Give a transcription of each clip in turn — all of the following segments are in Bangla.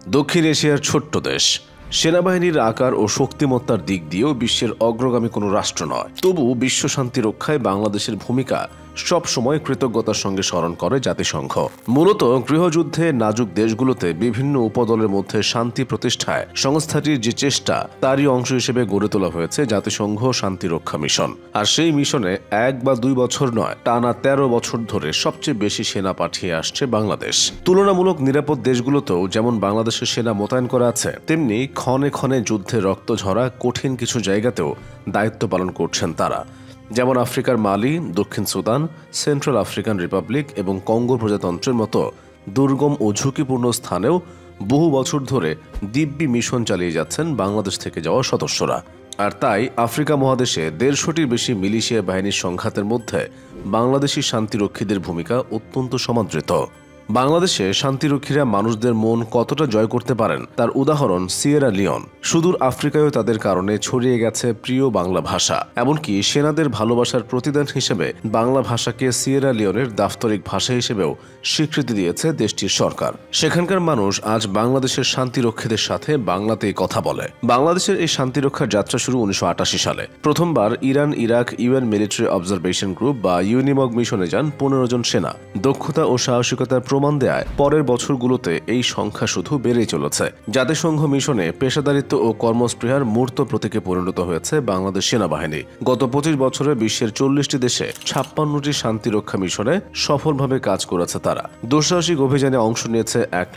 দক্ষিণ এশিয়ার ছোট্ট দেশ, সেনাবাহিনীর আকার ও শক্তিমত্তার দিক দিয়েও বিশ্বের অগ্রগামী কোনো রাষ্ট্র নয়। তবু বিশ্ব শান্তি রক্ষায় বাংলাদেশের ভূমিকা সব সময় কৃতজ্ঞতার সঙ্গে স্মরণ করে জাতিসংঘ। মূলত গৃহযুদ্ধে নাজুক দেশগুলোতে বিভিন্ন উপদলের মধ্যে শান্তি প্রতিষ্ঠায় সংস্থাটির যে চেষ্টা, তারই অংশ হিসেবে গড়ে তোলা হয়েছে জাতিসংঘ শান্তিরক্ষা মিশন। আর সেই মিশনে 1 বা 2 বছর নয়, টানা 13 বছর ধরে সবচেয়ে বেশি সেনা পাঠিয়ে আসছে বাংলাদেশ। তুলনামূলক নিরাপদ দেশগুলোতেও যেমন বাংলাদেশের সেনা মোতায়েন করা আছে, তেমনি ক্ষণে ক্ষণে যুদ্ধে রক্ত ঝরা কঠিন কিছু জায়গাতেও দায়িত্ব পালন করছেন তারা। যেমন আফ্রিকার মালি, দক্ষিণ সুদান, সেন্ট্রাল আফ্রিকান রিপাবলিক এবং কঙ্গো প্রজাতন্ত্রের মতো দুর্গম ও ঝুঁকিপূর্ণ স্থানেও বহু বছর ধরে দিব্যি মিশন চালিয়ে যাচ্ছেন বাংলাদেশ থেকে যাওয়া সদস্যরা। আর তাই আফ্রিকা মহাদেশে 150-টির বেশি মিলিশিয়া বাহিনীর সংঘাতের মধ্যে বাংলাদেশি শান্তিরক্ষীদের ভূমিকা অত্যন্ত সমাদৃত। বাংলাদেশে শান্তিরক্ষীরা মানুষদের মন কতটা জয় করতে পারেন তার উদাহরণ সিয়েরা লিওন। সুদূর আফ্রিকায়ও তাদের কারণে ছড়িয়ে গেছে প্রিয় বাংলা ভাষা। এমনকি সেনাদের ভালোবাসার প্রতিদান হিসেবে বাংলা ভাষাকে সিয়েরা লিওনের দাপ্তরিক ভাষা হিসেবেও স্বীকৃতি দিয়েছে দেশটির সরকার। সেখানকার মানুষ আজ বাংলাদেশের শান্তিরক্ষীদের সাথে বাংলাতেই কথা বলে। বাংলাদেশের এই শান্তিরক্ষার যাত্রা শুরু 1988 সালে। প্রথমবার Iran Iraq UN military observation group বা ইউনিমগ মিশনে যান 15 জন সেনা। দক্ষতা ও সাহসিকতার প্রমাণ দেয় পরের বছরগুলোতে এই সংখ্যা শুধু বেড়েই চলেছে। জাতিসংঘ মিশনে পেশাদারিত্ব ও কর্মস্পৃহার মূর্ত প্রতীকে পরিণত হয়েছে বাংলাদেশ সেনাবাহিনী। গত 25 বছরে বিশ্বের 40টি দেশে 56টি শান্তিরক্ষা মিশনে সফলভাবে কাজ করেছে তারা। দুঃসাহসিক অভিযানে অংশ নিয়েছে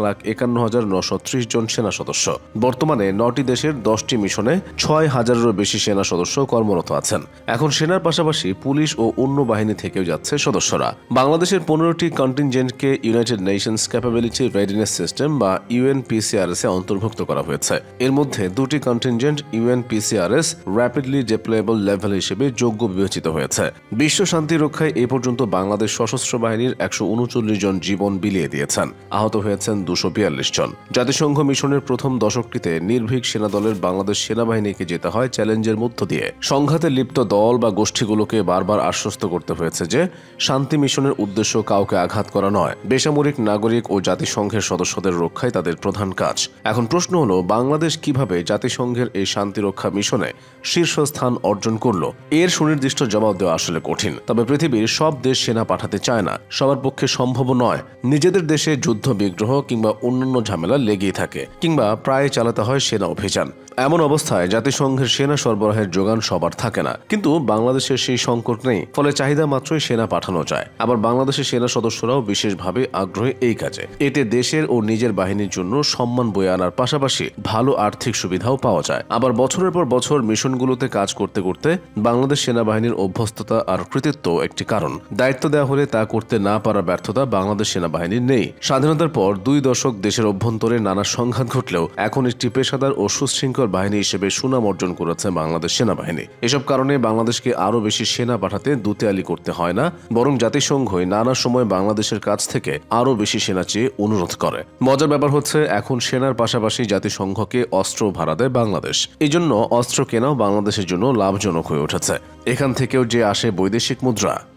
1,51,930 জন সেনা সদস্য। বর্তমানে 9টি দেশের 10টি মিশনে 6,000-এরও বেশি সেনা সদস্য কর্মরত আছেন। এখন সেনার পাশাপাশি পুলিশ ও অন্য বাহিনী থেকেও যাচ্ছে সদস্যরা। বাংলাদেশের 15টি কন্টিনজেন্টকে united nations capability readiness system বা ইউএনপিসিআরএস এ অন্তর্ভুক্ত করা হয়েছে। এর মধ্যে 2টি contingent UNPCRS rapidly deployable level হিসেবে যোগ্য বিবেচিত হয়েছে। বিশ্ব শান্তি রক্ষায় এ পর্যন্ত বাংলাদেশ সশস্ত্র বাহিনীর 139 জন জীবন বিলিয়ে দিয়েছেন। আহত হয়েছেন 242 জন। জাতিসংঘ মিশনের প্রথম দশকটিতে নির্ভীক সেনা দলের বাংলাদেশ সেনাবাহিনীকে যেতে হয় চ্যালেঞ্জের মধ্য দিয়ে। সংঘাতে লিপ্ত দল বা গোষ্ঠীগুলোকে বারবার আশ্বস্ত করতে হয়েছে যে শান্তি মিশনের উদ্দেশ্য কাউকে আঘাত করা নয়, বেসামরিক নাগরিক ও জাতিসংঘের সদস্যদের রক্ষাই তাদের প্রধান কাজ। এখন প্রশ্ন হলো, বাংলাদেশ কিভাবে জাতিসংঘের এই শান্তিরক্ষা মিশনে শীর্ষস্থান অর্জন করলো? এর সুনির্দিষ্ট জবাব দেওয়া আসলে কঠিন। তবে পৃথিবীর সব দেশ সেনা পাঠাতে চায় না, সবার পক্ষে সম্ভব নয়। নিজেদের দেশে যুদ্ধ বিগ্রহ কিংবা অন্যান্য ঝামেলা লেগেই থাকে, কিংবা প্রায় চালাতে হয় সেনা অভিযান। এমন অবস্থায় জাতিসংঘের সেনা সরবরাহের যোগান সবার থাকে না। কিন্তু বাংলাদেশের সেই সংকট নেই, ফলে চাহিদা মাত্রই সেনা পাঠানো যায়। আবার বাংলাদেশের সেনা সদস্যরাও বিশেষভাবে আগ্রহী এই কাজে। এতে দেশের ও নিজের বাহিনীর জন্য সম্মান বয়ে আনার পাশাপাশি ভালো আর্থিক সুবিধাও পাওয়া যায়। আবার বছরের পর বছর মিশনগুলোতে কাজ করতে করতে বাংলাদেশ সেনাবাহিনীর অভ্যস্ততা আর কৃতিত্ব একটি কারণ। দায়িত্ব দেওয়া হলে তা করতে না পারার ব্যর্থতা বাংলাদেশ সেনাবাহিনীর নেই। স্বাধীনতার পর 2 দশক দেশের অভ্যন্তরে নানা সংঘাত ঘটলেও এখন একটি পেশাদার ও সুশৃঙ্খল বাহিনী হিসেবে সুনাম অর্জন করেছে বাংলাদেশ সেনাবাহিনী। এসব কারণে বাংলাদেশকে আরো বেশি সেনা পাঠাতে দুতেয়ালি করতে হয় না, বরং জাতিসংঘই নানা সময় বাংলাদেশের কাছ থেকে আরো বেশি সেনা চেয়ে অনুরোধ করে। মজার ব্যাপার হচ্ছে, এখন সেনার পাশাপাশি জাতিসংঘকে অস্ত্র ভাড়া দেয় বাংলাদেশ। এই জন্য অস্ত্র কেনাও বাংলাদেশের জন্য লাভজনক হয়ে উঠেছে। এখান থেকেও যে আসে বৈদেশিক মুদ্রা।